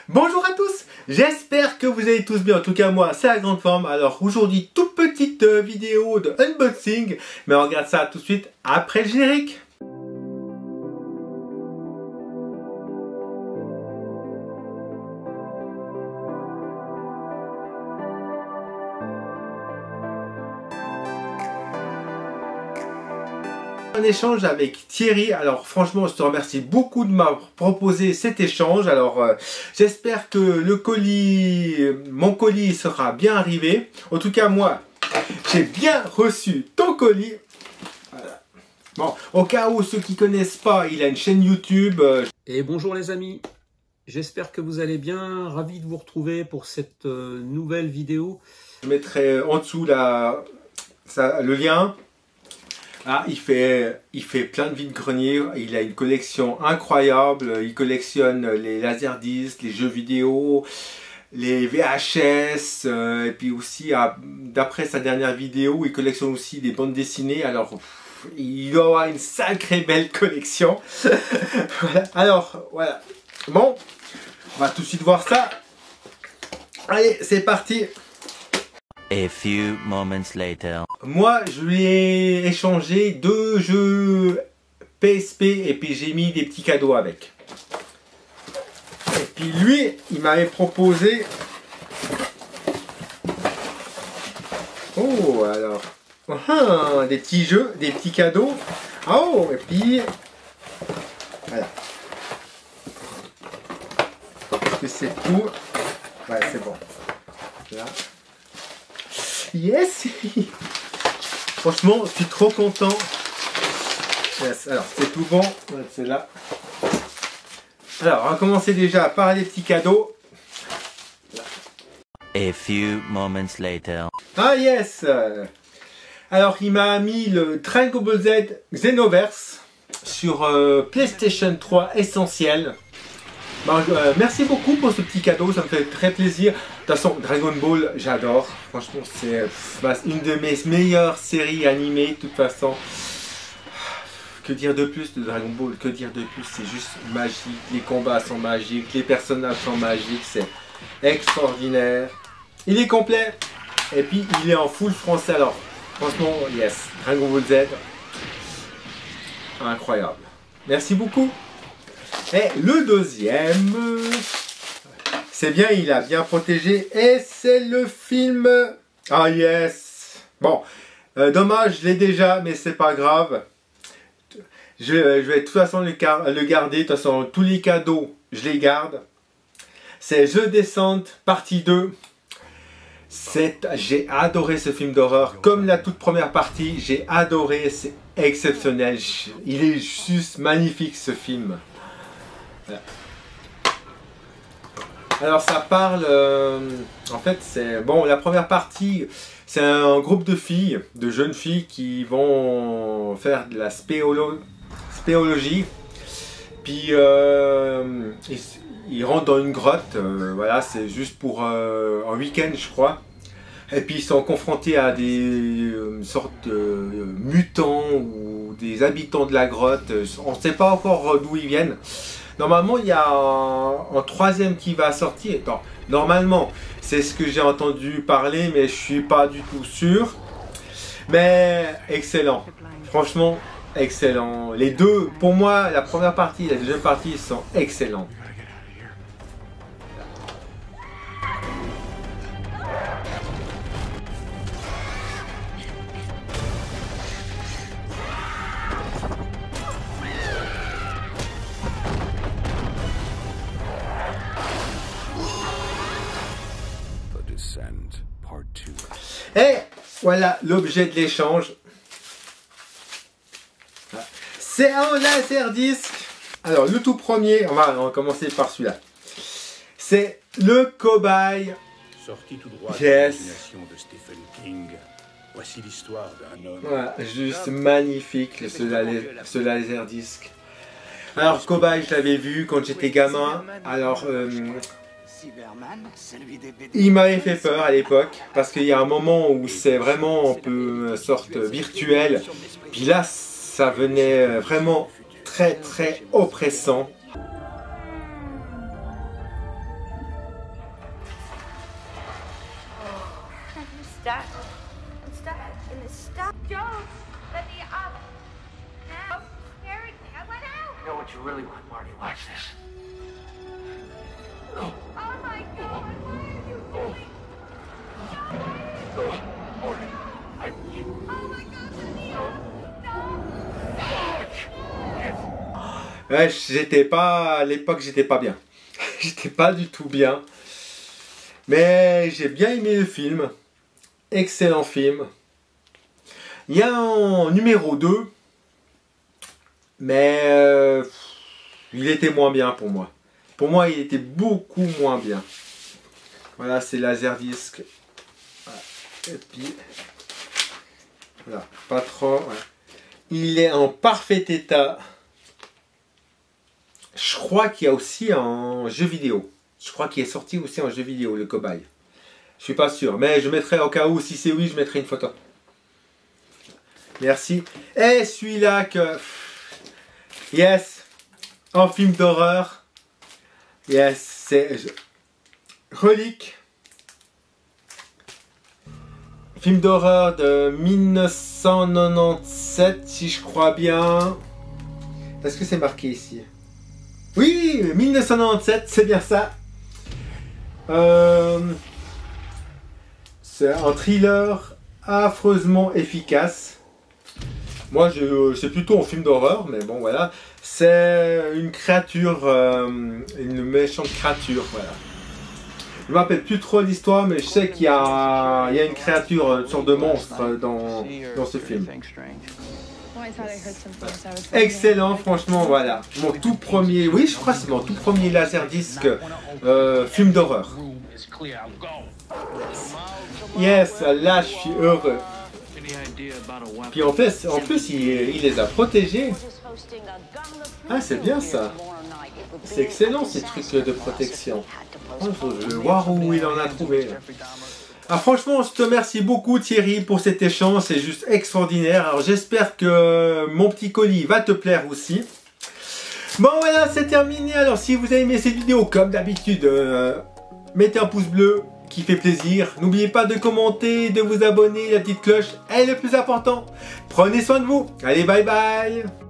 Bonjour à tous, j'espère que vous allez tous bien, en tout cas moi c'est la grande forme. Alors aujourd'hui toute petite vidéo de unboxing, mais on regarde ça tout de suite après le générique. Un échange avec Thierry. Alors franchement je te remercie beaucoup de m'avoir proposé cet échange. Alors j'espère que le colis, mon colis sera bien arrivé. En tout cas moi j'ai bien reçu ton colis. Voilà. Bon, au cas où ceux qui connaissent pas, il a une chaîne YouTube. Et bonjour les amis, j'espère que vous allez bien, ravi de vous retrouver pour cette nouvelle vidéo. Je mettrai en dessous le lien. Ah, il fait plein de vide-grenier, il a une collection incroyable, il collectionne les laserdiscs, les jeux vidéo, les VHS, et puis aussi, d'après sa dernière vidéo, il collectionne aussi des bandes dessinées, alors il doit avoir une sacrée belle collection. Voilà. Alors, voilà, bon, on va tout de suite voir ça. Allez, c'est parti. A few moments later. Moi, je lui ai échangé 2 jeux PSP et puis j'ai mis des petits cadeaux avec. Et puis lui, il m'avait proposé... Oh, alors... des petits jeux, des petits cadeaux. Oh, et puis... Voilà. Est-ce que c'est tout? Ouais, c'est bon. Là. Yes. Franchement, je suis trop content. Yes. Alors, c'est tout bon. C'est là. Alors, on va commencer déjà par les petits cadeaux. Là. A few moments later. Ah yes. Alors, il m'a mis le Dragon Ball Z Xenoverse sur PlayStation 3 Essentiel. Bon, merci beaucoup pour ce petit cadeau, ça me fait très plaisir. De toute façon, Dragon Ball, j'adore. Franchement, c'est une de mes meilleures séries animées. De toute façon, que dire de plus de Dragon Ball? Que dire de plus? C'est juste magique. Les combats sont magiques, les personnages sont magiques. C'est extraordinaire. Il est complet. Et puis, il est en full français. Alors, franchement, yes. Dragon Ball Z. Incroyable. Merci beaucoup. Et le deuxième, c'est bien, il a bien protégé. Et c'est le film. Ah yes. Bon, dommage, je l'ai déjà, mais c'est pas grave. Je vais de toute façon le garder. De toute façon, tous les cadeaux, je les garde. C'est The Descent, partie 2. J'ai adoré ce film d'horreur. Comme la toute première partie, j'ai adoré. C'est exceptionnel. Il est juste magnifique ce film. Alors ça parle, en fait c'est, bon, la première partie c'est un groupe de filles, de jeunes filles qui vont faire de la spéologie, puis ils rentrent dans une grotte, voilà, c'est juste pour un week-end je crois, et puis ils sont confrontés à des sortes de mutants ou des habitants de la grotte, on ne sait pas encore d'où ils viennent. Normalement, il y a un troisième qui va sortir. Non, normalement, c'est ce que j'ai entendu parler, mais je suis pas du tout sûr. Mais excellent. Franchement, excellent. Les deux, pour moi, la première partie et la deuxième partie sont excellents. Et voilà l'objet de l'échange. C'est un laserdisc. Alors le tout premier, on va commencer par celui-là. C'est le cobaye. Sorti tout droit yes. de l'imagination de Stephen King. Voici l'histoire d'un homme. Voilà, juste magnifique ce laserdisc. Alors cobaye, je l'avais vu quand j'étais gamin. Alors il m'avait fait peur à l'époque parce qu'il y a un moment où c'est vraiment un peu une sorte virtuelle. Puis là, ça venait vraiment très oppressant. stuck. I'm stuck in this stuff. Joe, let me up. Now, scaring me. I went out. You know what you really want, Marty? Watch this. Oh my God, what are you doing? Marty, Oh my God, let me up. No. Ouais, j'étais pas, à l'époque, j'étais pas bien. J'étais pas du tout bien. Mais j'ai bien aimé le film. Excellent film. Il y a un numéro 2. Mais il était moins bien pour moi. Pour moi, il était beaucoup moins bien. Voilà, c'est Laserdisc. Voilà. Et puis, voilà, pas trop. Voilà. Il est en parfait état. Je crois qu'il y a aussi un jeu vidéo. Je crois qu'il est sorti aussi en jeu vidéo, le cobaye. Je suis pas sûr, mais je mettrai au cas où, si c'est oui, je mettrai une photo. Merci. Et celui-là que... Yes, en film d'horreur. Yes, c'est... Relique. Film d'horreur de 1997, si je crois bien. Est-ce que c'est marqué ici? Oui, 1997, c'est bien ça. C'est un thriller affreusement efficace. Moi, c'est plutôt un film d'horreur, mais bon, voilà. C'est une créature, une méchante créature, voilà. Je me rappelle plus trop l'histoire, mais je sais qu'il y a une créature, une sorte de monstre dans ce film. Excellent, franchement, voilà. Mon tout premier, oui, je crois que c'est mon tout premier Laserdisc film d'horreur. Yes, là, je suis heureux. Puis en plus, il les a protégés. Ah, c'est bien ça. C'est excellent ces trucs de protection. Je vais voir où il en a trouvé. Ah, franchement, je te remercie beaucoup Thierry pour cet échange, c'est juste extraordinaire. Alors j'espère que mon petit colis va te plaire aussi. Bon voilà, c'est terminé. Alors si vous avez aimé cette vidéo, comme d'habitude, mettez un pouce bleu qui fait plaisir. N'oubliez pas de commenter, de vous abonner, la petite cloche est le plus important. Prenez soin de vous. Allez, bye bye.